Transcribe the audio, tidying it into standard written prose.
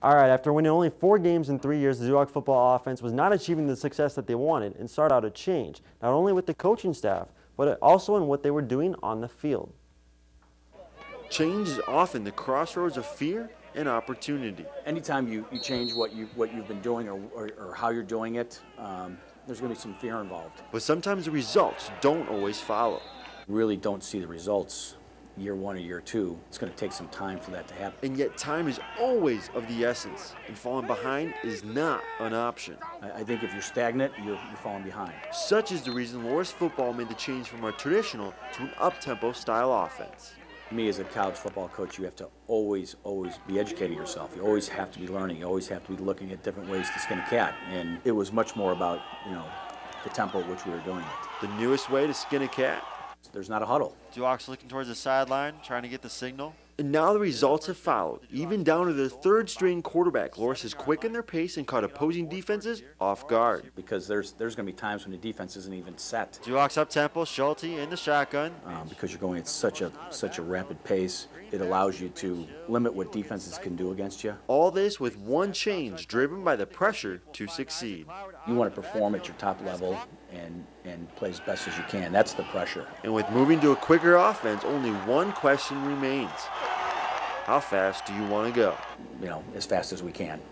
All right, after winning only 4 games in 3 years, the Zoohawk football offense was not achieving the success that they wanted and started out a change, not only with the coaching staff, but also in what they were doing on the field. Change is often the crossroads of fear and opportunity. Anytime you change what you've been doing or how you're doing it, there's going to be some fear involved. But sometimes the results don't always follow. Really don't see the results year 1 or year 2. It's going to take some time for that to happen. And yet time is always of the essence, and falling behind is not an option. I think if you're stagnant, you're falling behind. Such is the reason Loras football made the change from a traditional to an up-tempo style offense. Me as a college football coach, you have to always be educating yourself. You always have to be learning. You always have to be looking at different ways to skin a cat. And it was much more about, the tempo at which we were doing it. The newest way to skin a cat? There's not a huddle. Zoohawks looking towards the sideline, trying to get the signal. And now the results have followed, even down to the third-string quarterback. Loras has quickened their pace and caught opposing defenses off guard. Because there's going to be times when the defense isn't even set. Zoohawks up tempo, Schulte in the shotgun. Because you're going at such a rapid pace, it allows you to limit what defenses can do against you. All this with one change, driven by the pressure to succeed. You want to perform at your top level and play as best as you can. That's the pressure. And with moving to a quicker offense, only one question remains. How fast do you want to go? As fast as we can.